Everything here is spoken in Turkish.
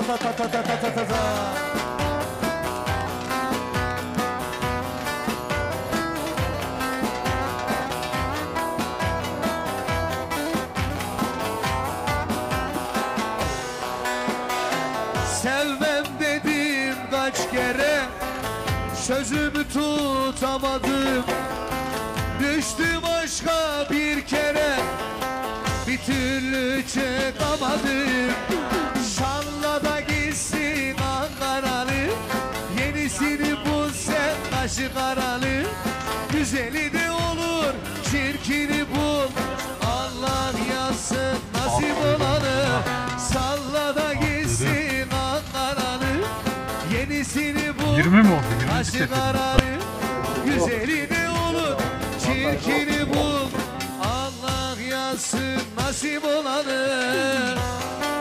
ta ta ta ta ta ta ta ta. Sevmem dedim kaç kere, sözümü tutamadım. Düştüm aşka bir kere, bir türlü çıkamadım. Şanla da gitsin Ankaralı, yenisini bul sen kaşı karalı. Güzeli de olur, çirkini bul, Allah yazsın nasip olanı. Salla da gitsin Ankaralı, yenisini bul, 20 mi oldu? 20 kaşı karalı. Güzeli de olur, çirkini bul, Allah yazsın nasip olanı.